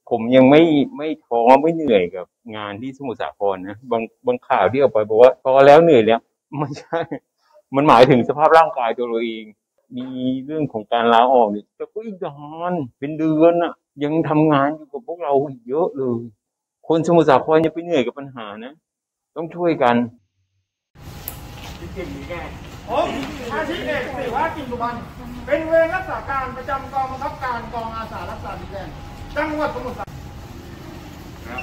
ผมยังไม่ท้อไม่เหนื่อยกับงานที่สมุทรสาครนะบางข่าวที่ออกไปบอกว่าพอแล้วเหนื่อยแล้วไม่ใช่มันหมายถึงสภาพร่างกายตัวเราเองมีเรื่องของการลาออกเนี่ยแต่ก็อีกนานเป็นเดือนอะยังทำงานอยู่กับพวกเราเยอะเลยคนสมุทรสาครยังไปเหนื่อยกับปัญหานะต้องช่วยกันที่เก่งนี้แก่ผมอาชีพเอกศิวะกินสุพรรณเป็นเวรรักษาการประจำกองบังคับการกองอาสารักษาดินแดนจังหวัดสมุทรสาครครับ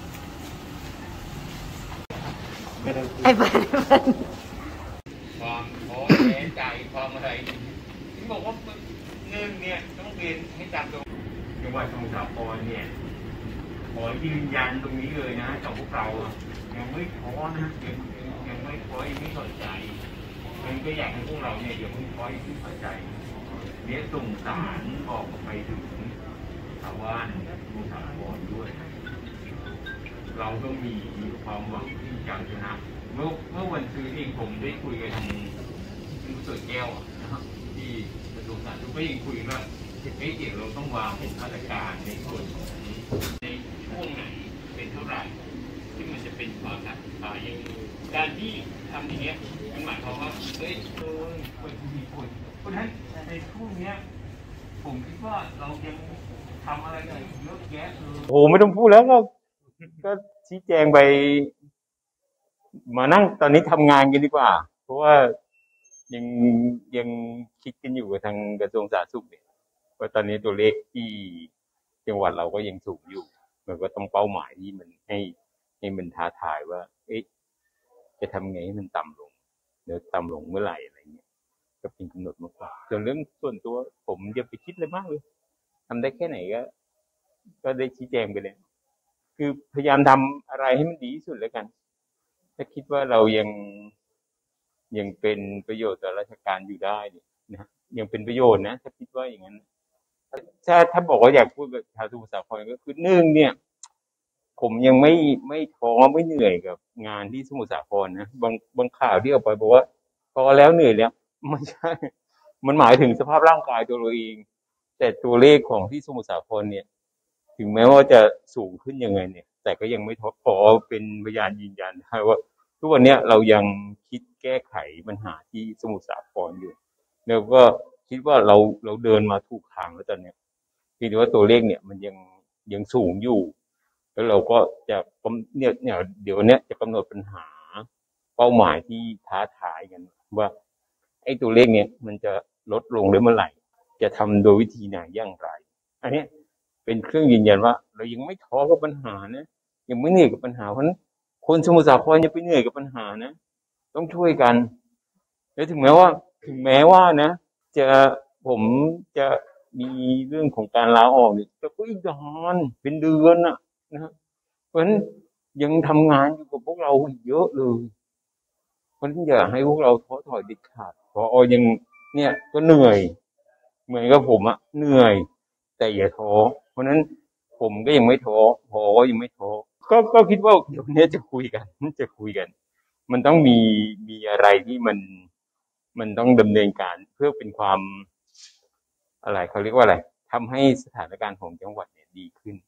ไอ้เปิ้ลความท้อแท้ใจความอะไรที่บอกว่าหนึ่งเนี่ยต้องเรียนให้จำตรงจังหวัดสมุทรสาครเนี่ยขอยืนยันตรงนี้เลยนะกับพวกเรายังไม่ท้อนะยังไม่ท้อยังไม่ถอดใจมันก็อยากให้พวกเราเนี่ยอย่าเพิ่งท้ออย่าเพิ่งถอดใจเนี่ยส่งสารบอกไปถึงชาวบ้านสมุทรสาครด้วยเราต้องมีความหวังที่จะชนะเมื่อวันซื้อเองผมได้คุยกับทางคุณสุดแก้วนะครับที่กระทรวงสาธารณสุขก็ยังคุยว่าเดี๋ยวเราต้องวางเป็นมาตรการในส่วนของในช่วงไหนเป็นเท่าไหร่ที่มันจะเป็นความท้าทายอย่างการที่ทำอย่างเงี้ยมันหมายความว่าคนมีคนเพราะฉะนั้นในช่วงเนี้ยผมคิดว่าเรายังทำอะไรได้เยอะแยะเลยโอ้ไม่ต้องพูดแล้วก็ชี้แจงไปมานั่งตอนนี้ทำงานกันดีกว่าเพราะว่ายังยังคิดกันอยู่กับทางกระทรวงสาธารณสุขเนี่ยว่าตอนนี้ตัวเลขที่จังหวัดเราก็ยังสูงอยู่มันก็ต้องเป้าหมายที่มันให้มันท้าทายว่าเอ๊ะจะทำไงให้มันต่ำลงเดี๋ยวต่ำลงเมื่อไหร่อะไรเงี้ยก็เป็นกำหนดมากกว่าส่วนเรื่องส่วนตัวผมอย่าไปคิดเลยมากเลยทำได้แค่ไหนก็ได้ชี้แจงไปเลยคือพยายามทำอะไรให้มันดีที่สุดแล้วกันถ้าคิดว่าเรายังเป็นประโยชน์ต่อราชการอยู่ได้นะยังเป็นประโยชน์นะถ้าคิดว่าอย่างนั้นถ้าบอกว่าอยากพูดกับชาวสมุทรสาครก็คือหนึ่งเนี่ยผมยังไม่ท้อไม่เหนื่อยกับงานที่สมุทรสาครนะบางข่าวที่ออกไปบอกว่าพอแล้วเหนื่อยแล้วไม่ใช่มันหมายถึงสภาพร่างกายตัวเราเองแต่ตัวเลขของที่สมุทรสาครเนี่ยถึงแม้ว่าจะสูงขึ้นยังไงเนี่ยแต่ก็ยังไม่ท้อขอเป็นพยานยืนยันได้ว่าทุกวันนี้เรายังคิดแก้ไขปัญหาที่สมุทรสาครอยู่แล้วก็คิดว่าเราเดินมาถูกทางแล้วตอนนี้คิดว่าตัวเลขเนี่ยมันยังสูงอยู่แล้วเราก็จะเนี่ยเดี๋ยวนี้จะกำหนดปัญหาเป้าหมายที่ท้าทายกันว่าไอ้ตัวเลขเนี่ยมันจะลดลงหรือเมื่อไหร่จะทำโดยวิธีไหนอย่างไรอันนี้เป็นเครื่องยืนยันว่าเรายังไม่ท้อกับปัญหานะยังไม่เหนื่อยกับปัญหาเพราะนั้นคนสมุทรสาครอย่าไปเหนื่อยกับปัญหานะต้องช่วยกันแล้วถึงแม้ว่านะผมจะมีเรื่องของการลาออกเนี่ยแต่ก็อีกนานเป็นเดือนอะนะเพราะฉะนั้นยังทำงานอยู่กับพวกเราเยอะเลยเพราะฉะนั้นอย่าให้พวกเราท้อถอยเด็ดขาดพอยังเนี่ยก็เหนื่อยเหมือนกับผมอะเหนื่อยแต่อย่าท้อเพราะฉะนั้นผมก็ยังไม่ท้อพอก็ยังไม่ท้อก็คิดว่าเดี๋ยวนี้จะคุยกันมันต้องมีอะไรที่มันต้องดำเนินการเพื่อเป็นความอะไรเขาเรียกว่าอะไรทำให้สถานการณ์ของจังหวัดเนี่ยดีขึ้น